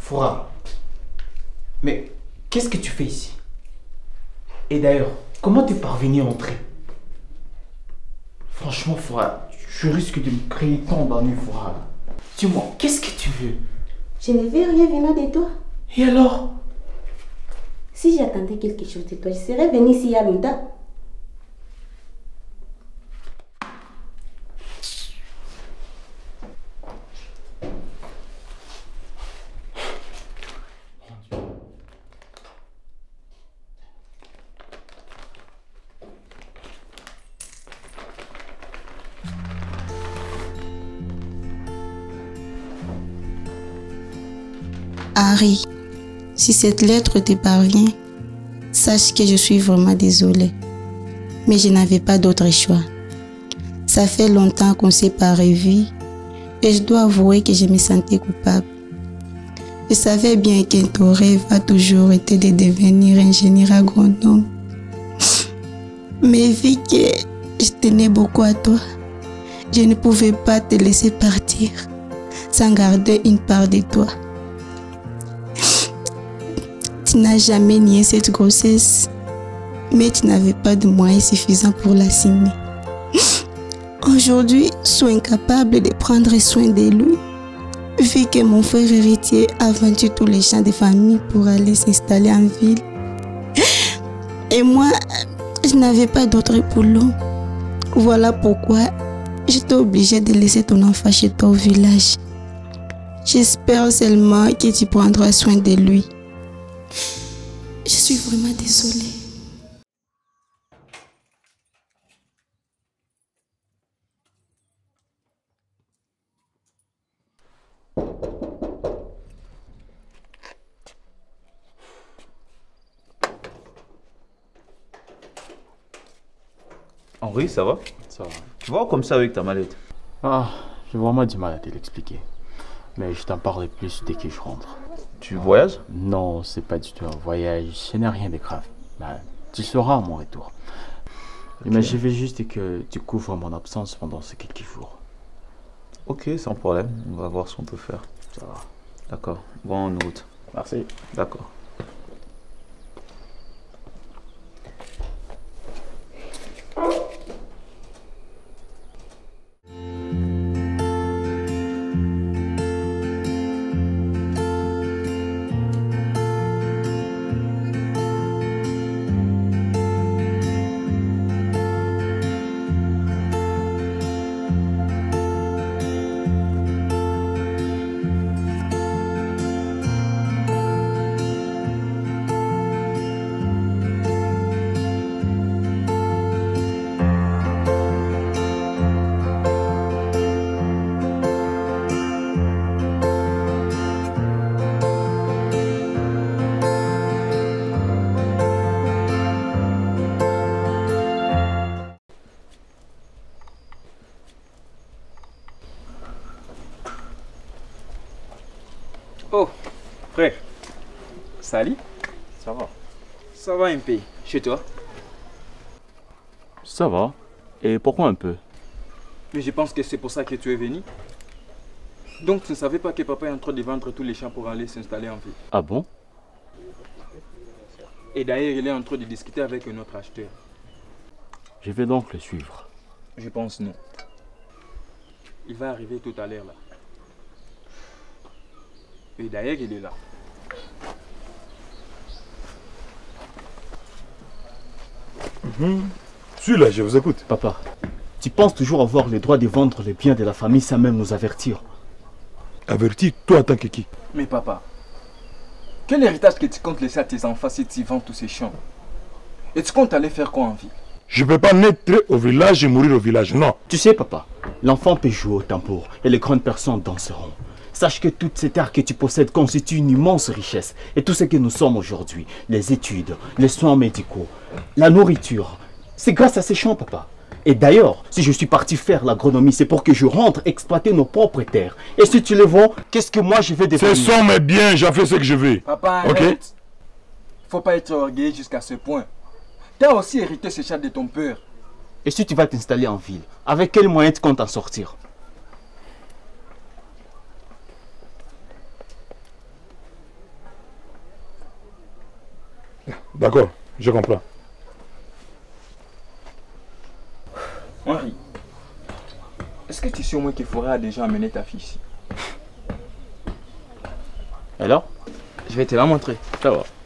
Foura, mais qu'est-ce que tu fais ici? Et d'ailleurs, comment t'es parvenu à entrer? Franchement, Foura, tu risques de me créer tant d'ennuis, Foura. Dis-moi, qu'est-ce que tu veux? Je ne veux rien venant de toi. Et alors? Si j'attendais quelque chose de toi, je serais venue ici il y a longtemps. Harry, si cette lettre te parvient, sache que je suis vraiment désolée. Mais je n'avais pas d'autre choix. Ça fait longtemps qu'on s'est pas revus et je dois avouer que je me sentais coupable. Je savais bien que ton rêve a toujours été de devenir ingénieur agronome. Mais vu que je tenais beaucoup à toi, je ne pouvais pas te laisser partir sans garder une part de toi. Tu n'as jamais nié cette grossesse, mais tu n'avais pas de moyens suffisants pour l'assumer. Aujourd'hui, sois incapable de prendre soin de lui, vu que mon frère héritier a vendu tous les champs de famille pour aller s'installer en ville. Et moi, je n'avais pas d'autre boulot. Voilà pourquoi j'étais obligée de laisser ton enfant chez toi au village. J'espère seulement que tu prendras soin de lui. Je suis vraiment désolée. Henri, ça va? Ça va. Tu vois comme ça avec ta mallette? Ah, j'ai vraiment du mal à te l'expliquer. Mais je t'en parlerai plus dès que je rentre. Tu voyages? Non, c'est pas du tout un voyage. Ce n'est rien de grave. Ben, tu sauras à mon retour. Okay. Mais je veux juste que tu couvres mon absence pendant ces quelques jours. Ok, sans problème. On va voir ce qu'on peut faire. Ça va. D'accord. Bonne route. Merci. D'accord. Oh, frère, salut. Ça va. Ça va un peu, chez toi? Ça va. Et pourquoi un peu? Mais je pense que c'est pour ça que tu es venu. Donc tu ne savais pas que papa est en train de vendre tous les champs pour aller s'installer en ville. Ah bon? Et d'ailleurs, il est en train de discuter avec un autre acheteur. Je vais donc le suivre. Je pense non. Il va arriver tout à l'heure là. Et d'ailleurs, il est là. Celui-là, je vous écoute. Papa, tu penses toujours avoir le droit de vendre les biens de la famille sans même nous avertir? Avertir, toi en tant que qui? Mais papa, quel héritage que tu comptes laisser à tes enfants si tu vends tous ces champs? Et tu comptes aller faire quoi en ville? Je ne peux pas naître au village et mourir au village, non. Tu sais, papa, l'enfant peut jouer au tambour et les grandes personnes danseront. Sache que toute cette art que tu possèdes constitue une immense richesse. Et tout ce que nous sommes aujourd'hui, les études, les soins médicaux, la nourriture, c'est grâce à ces champs, papa. Et d'ailleurs, si je suis parti faire l'agronomie, c'est pour que je rentre exploiter nos propres terres. Et si tu les vends, qu'est-ce que moi je vais devenir? Ce sont mes biens, j'en fais ce que je veux. Papa, arrête. Ok? Faut pas être orgueilleux jusqu'à ce point. Tu as aussi hérité ce champ de ton père. Et si tu vas t'installer en ville, avec quels moyens tu comptes en sortir? D'accord, je comprends. Henri, est-ce que tu sais au moins qu'il faudra déjà amener ta fille ici? Alors? Je vais te la montrer. Ça va.